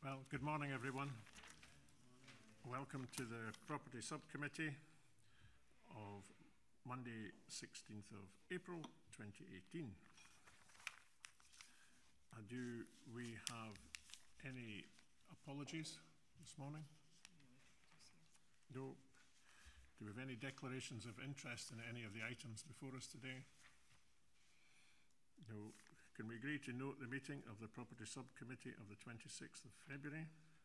Well, good morning, everyone. Welcome to the Property Subcommittee of Monday, 16th of April 2018. Do we have any apologies this morning? No. Do we have any declarations of interest in any of the items before us today? No. Can we agree to note the meeting of the Property Subcommittee of the 26th of February?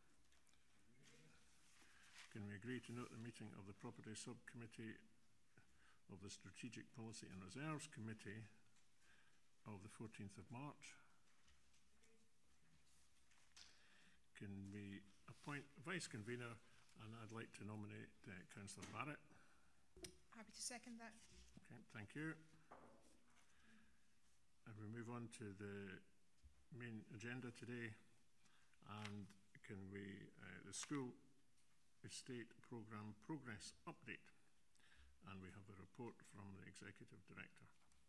Can we agree to note the meeting of the Property Subcommittee of the Strategic Policy and Reserves Committee of the 14th of March? Can we appoint a Vice Convener? And I'd like to nominate Councillor Barrett. Happy to second that. Okay, thank you. And we move on to the main agenda today, and can we, the School Estate Programme Progress Update, and we have a report from the Executive Director.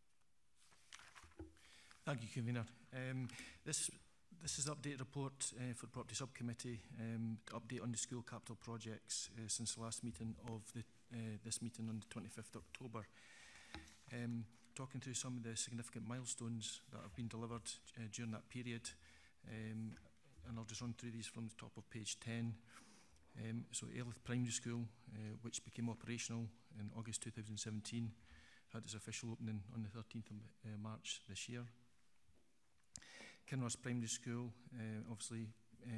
Thank you, Convener. This is the update report for the Property Subcommittee, to update on the school capital projects since the last meeting of this meeting on the 25th October. Talking through some of the significant milestones that have been delivered during that period, and I'll just run through these from the top of page 10. So Airlift Primary School, which became operational in August 2017, had its official opening on the 13th of March this year. Kinross Primary School, obviously,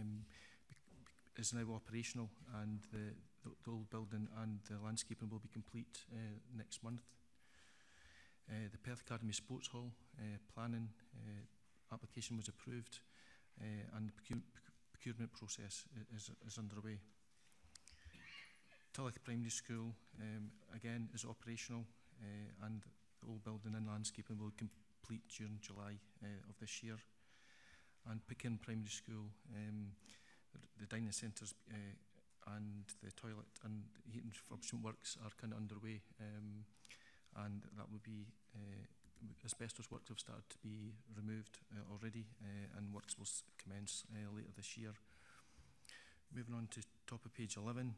is now operational, and the old building and the landscaping will be complete next month. The Perth Academy Sports Hall planning application was approved, and the procurement process is underway. Tulloch Primary School, again, is operational, and the old building and landscaping will complete during July of this year. And Pekin Primary School, the dining centres and the toilet and heating refurbishment works are kind of underway, and that will be asbestos works have started to be removed already, and works will commence later this year. Moving on to top of page 11,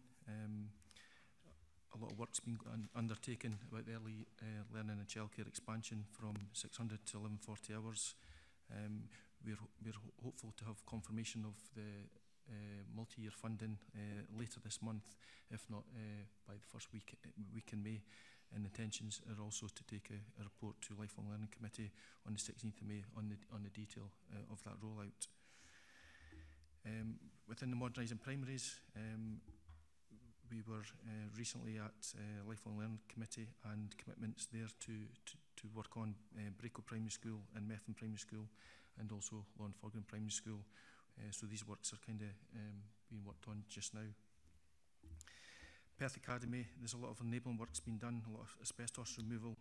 a lot of work's been undertaken about the early learning and childcare expansion from 600 to 1140 hours. We're hopeful to have confirmation of the multi-year funding later this month, if not by the first week in May. And intentions are also to take a report to Lifelong Learning Committee on the 16th of May on the detail of that rollout. Within the modernising primaries, we were recently at Lifelong Learning Committee, and commitments there to work on Braco Primary School and Methven Primary School, and also Lawnforgan Primary School. So these works are kind of being worked on just now. Perth Academy, there's a lot of enabling works being done, a lot of asbestos removal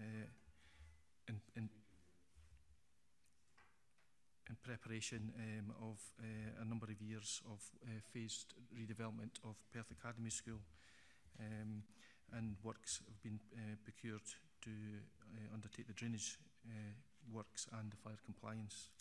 in preparation of a number of years of phased redevelopment of Perth Academy School, and works have been procured to undertake the drainage works and the fire compliance.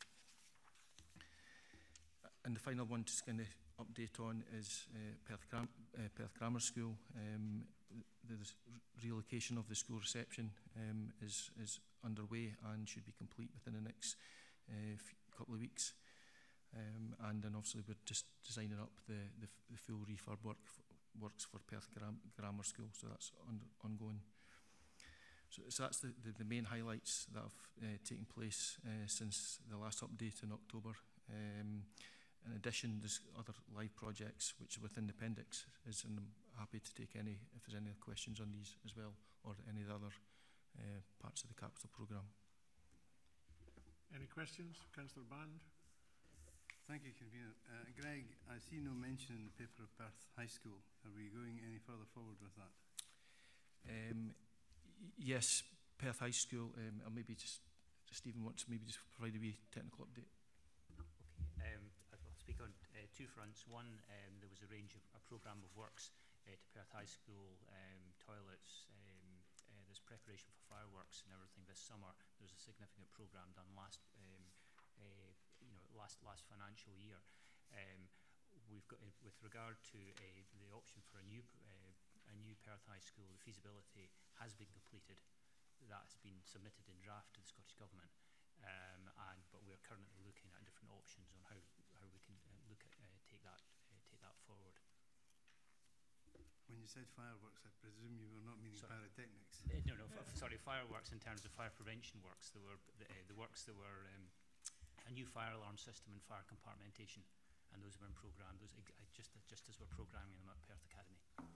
And the final one to kind of update on is Perth Grammar School. The relocation of the school reception is underway and should be complete within the next couple of weeks. And then obviously we're just designing up the full refurb works for Perth Grammar School, so that's ongoing. So that's the main highlights that have taken place since the last update in October. In addition, there's other live projects which are within the appendix, and I'm happy to take if there's any questions on these as well, or any of the other parts of the capital programme. Any questions? Councillor Band. Thank you, Convener. Greg, I see no mention in the paper of Perth High School. Are we going any further forward with that? Yes, Perth High School, or maybe just Stephen wants to maybe just provide a wee technical update. Okay, I'll speak on two fronts. One, there was a programme of works to Perth High School, toilets, there's preparation for fireworks and everything this summer. There was a significant programme done last financial year. we've got, with regard to the option for a new Perth High School, the feasibility has been completed. That has been submitted in draft to the Scottish Government, but we are currently looking at different options on how we can take that forward. When you said fireworks, I presume you were not meaning pyrotechnics. No, sorry, fireworks in terms of fire prevention works. There were the works that were a new fire alarm system and fire compartmentation, and those were in programme. Those just as we're programming them at Perth Academy.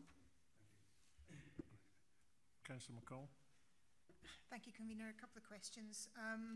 Councillor McCall. Thank you, Convener. A couple of questions.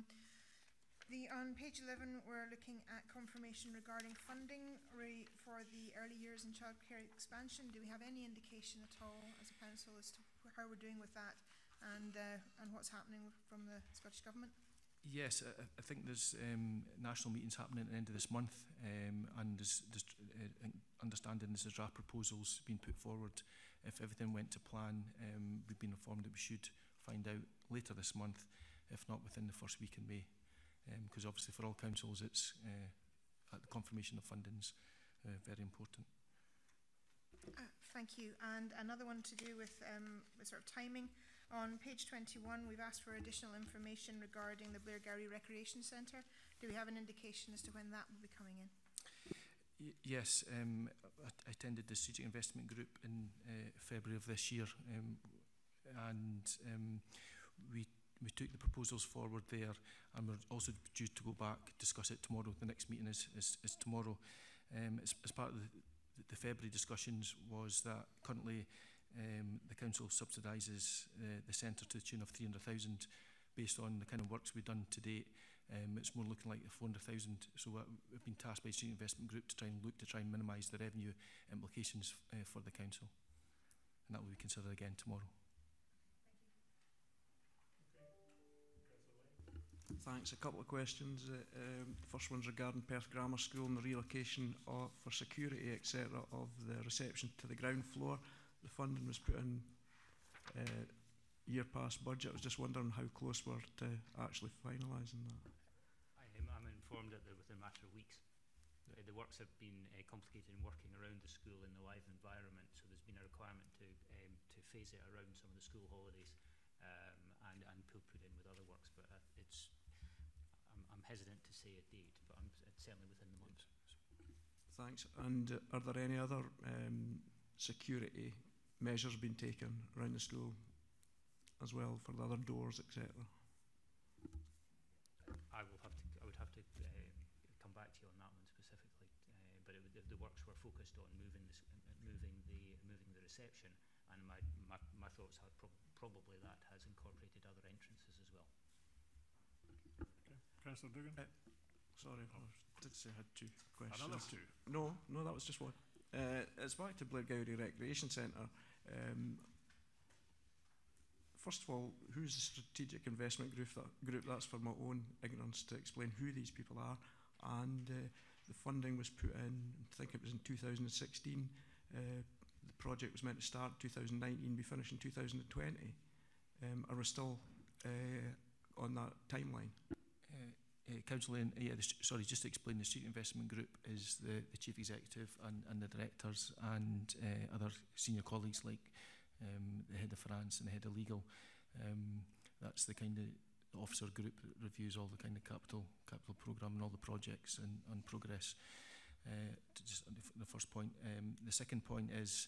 On page 11, we're looking at confirmation regarding funding for the early years and childcare expansion. Do we have any indication at all as a council as to how we're doing with that and what's happening from the Scottish Government? Yes, I think there's national meetings happening at the end of this month, and there's understanding there's a draft proposals being put forward. If everything went to plan, we've been informed that we should find out later this month, if not within the first week in May. Because obviously for all councils it's the confirmation of funding's very important. Thank you. And another one to do with sort of timing. On page 21 we've asked for additional information regarding the Blairgowrie Recreation Centre. Do we have an indication as to when that will be coming in? Yes, I attended the Strategic Investment Group in February of this year, and we took the proposals forward there, and we're also due to go back, discuss it tomorrow. The next meeting is tomorrow. As part of the February discussions was that currently the council subsidises the centre to the tune of 300,000 based on the kind of works we've done to date. It's more looking like 400,000. So we've been tasked by the Strategic Investment Group to try and minimise the revenue implications for the council, and that will be considered again tomorrow. Thanks. A couple of questions. The first one's regarding Perth Grammar School and the relocation for security, etc., of the reception to the ground floor. The funding was put in year past budget. I was just wondering how close we're to actually finalising that. I'm informed that within a matter of weeks. The works have been complicated in working around the school in the live environment, so there's been a requirement to phase it around some of the school holidays and put in with other works. But I'm hesitant to say a date, but it's certainly within the month. Thanks. And are there any other security measures being taken around the school as well for the other doors, etc.? I would have to come back to you on that one specifically. But the works were focused on moving the reception, and my thoughts are probably that has incorporated other entrances as well. Councillor Duggan? Sorry, I did say I had two questions. Another two? No, that was just one. It's back to Blairgowrie Recreation Centre. First of all, who's the Strategic Investment Group? That's for my own ignorance, to explain who these people are. And the funding was put in, I think it was in 2016. The project was meant to start in 2019, be finished in 2020. Are we still on that timeline? Councillor, sorry, just to explain, the Strategic Investment Group is the Chief Executive and the Directors and other senior colleagues like the Head of Finance and the Head of Legal. That's the kind of officer group that reviews all the kind of capital programme and all the projects and progress. Just the first point. The second point is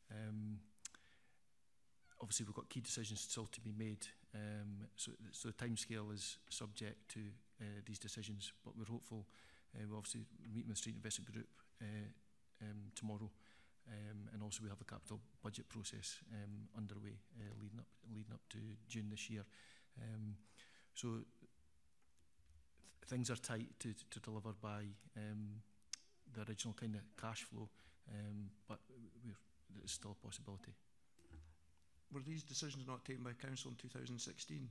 obviously we've got key decisions still to be made, so the timescale is subject to these decisions, but we're hopeful. We're obviously meeting with the Strategic Investment Group tomorrow, and also we have a capital budget process underway leading up to June this year. So things are tight to deliver by the original kind of cash flow, but there's still a possibility. Were these decisions not taken by Council in 2016?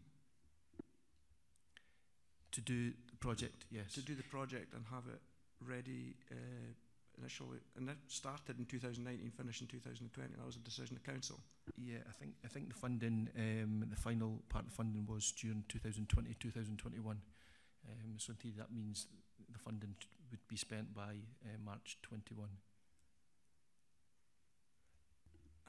To do the project, yes. To do the project and have it ready initially, and that started in 2019, finished in 2020. That was a decision of Council. Yeah, I think the funding, the final part of the funding was June 2020, 2021. So indeed that means the funding would be spent by March 21.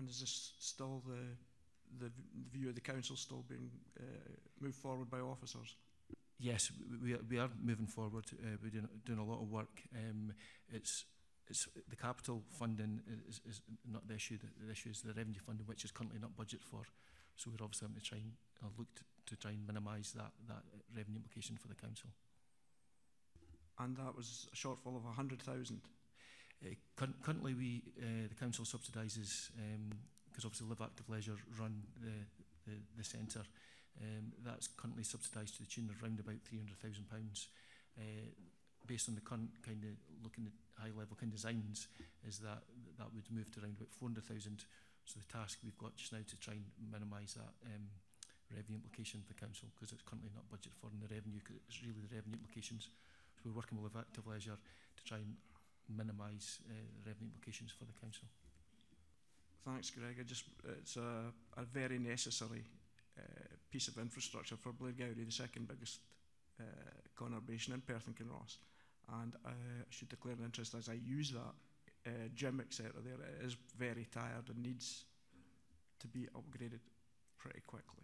And is this still the view of the council still being moved forward by officers? Yes, we are moving forward. We're doing a lot of work. It's the capital funding is not the issue. The issue is the revenue funding, which is currently not budgeted for. So we're obviously having to try and look to try and minimise that revenue implication for the council. And that was a shortfall of 100,000. Currently, the council subsidises because obviously Live Active Leisure run the centre. That's currently subsidised to the tune of around about £300,000. Based on the current kind of looking at high level kind of designs, is that would move to around about 400,000. So the task we've got just now to try and minimise that revenue implication for the council, because it's currently not budgeted for in the revenue, because it's really the revenue implications. So we're working with Live Active Leisure to try and minimise the revenue implications for the council. Thanks, Greg. It's a very necessary piece of infrastructure for Blairgowrie, the second biggest conurbation in Perth and Kinross. And I should declare an interest as I use that gym, etc. there. It is very tired and needs to be upgraded pretty quickly.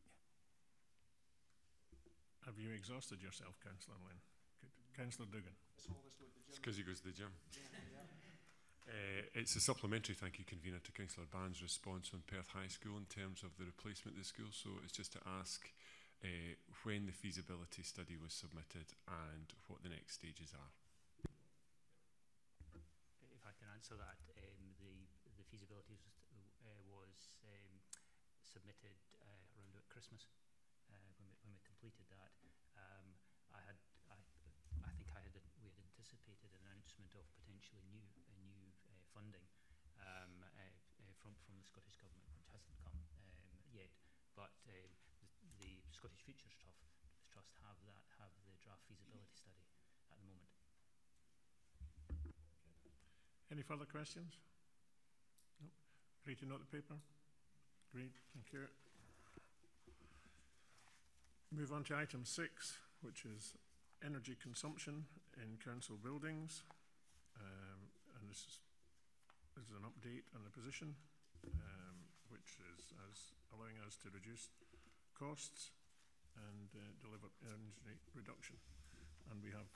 Have you exhausted yourself, Councillor Lynn? Good. Councillor Duggan. It's because he goes to the gym. It's a supplementary thank you, Convener, to Councillor Band's response on Perth High School in terms of the replacement of the school. So it's just to ask when the feasibility study was submitted and what the next stages are. If I can answer that, the feasibility was submitted around about Christmas when we completed that. We had anticipated an announcement of potentially new funding from the Scottish Government, which hasn't come yet. But the Scottish Futures Trust have the draft feasibility study at the moment. Any further questions? No. Ready to note the paper? Great, thank you. Move on to item 6, which is energy consumption in council buildings. And this is an update on the position, which is allowing us to reduce costs and deliver energy reduction. And we have...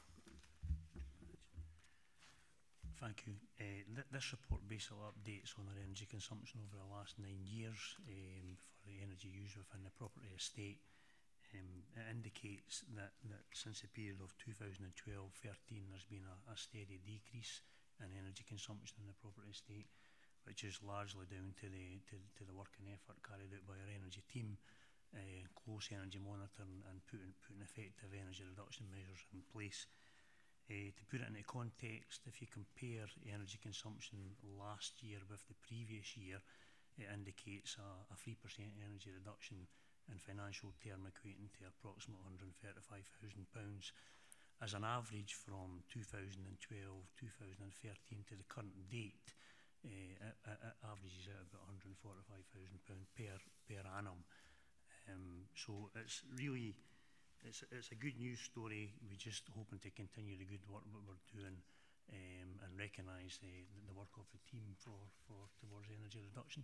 Thank you. This report basically updates on our energy consumption over the last 9 years for the energy used within the property estate. It indicates that since the period of 2012-13 there's been a steady decrease in energy consumption in the property estate, which is largely down to the work and effort carried out by our energy team, close energy monitoring and putting effective energy reduction measures in place. To put it into context, if you compare energy consumption last year with the previous year, it indicates a 3% energy reduction in financial term, equating to approximately £135,000. As an average from 2012-2013 to the current date, it averages out about £145,000 per annum. So it's really... It's a good news story. We're just hoping to continue the good work that we're doing and recognise the work of the team towards energy reduction.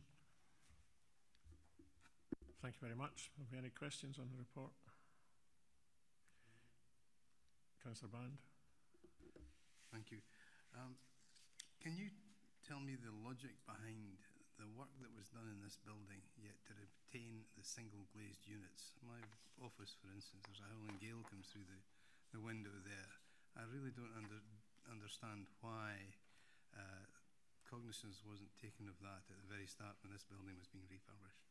Thank you very much. Have we any questions on the report? Councillor Band. Thank you. Can you tell me the logic behind the work that was done in this building, yet to retain the single glazed units? My office, for instance, there's a howling gale comes through the window there. I really don't understand why cognizance wasn't taken of that at the very start when this building was being refurbished.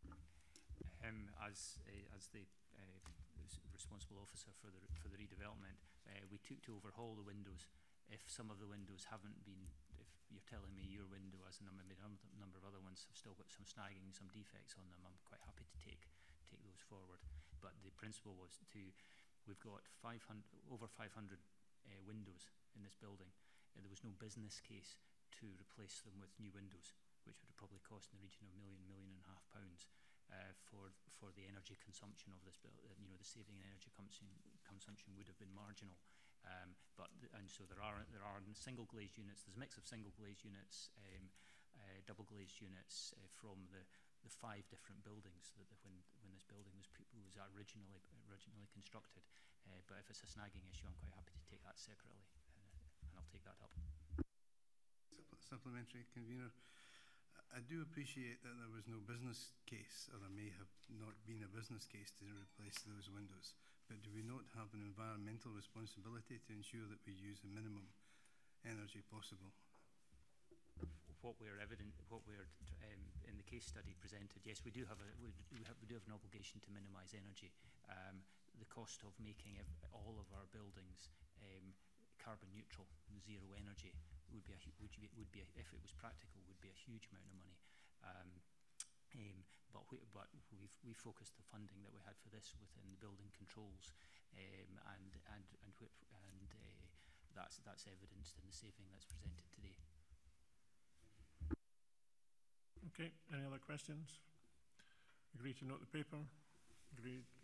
As the responsible officer for the redevelopment, we took to overhaul the windows. If some of the windows haven't been, if you're telling me your window, as a number of other ones, have still got some snagging, some defects on them, I'm quite happy to take those forward. But the principle was we've got over 500 windows in this building, and there was no business case to replace them with new windows, which would have probably cost in the region of £1.5 million for the energy consumption of this building. The saving in energy consumption would have been marginal. So there are single glazed units. There's a mix of single glazed units double glazed units from the 5 different buildings that when this building was originally constructed. But if it's a snagging issue, I'm quite happy to take that separately, and I'll take that up. Supplementary, Convener. I do appreciate that there was no business case, or there may have not been a business case to replace those windows. But do we not have an environmental responsibility to ensure that we use the minimum energy possible? What we're in the case study presented, yes, we do have an obligation to minimise energy. The cost of making all of our buildings carbon neutral, zero energy, would be if it was practical, would be a huge amount of money. But we focused the funding that we had for this within the building controls, and that's evidenced in the saving that's presented today. Okay, any other questions? Agree to note the paper? Agreed.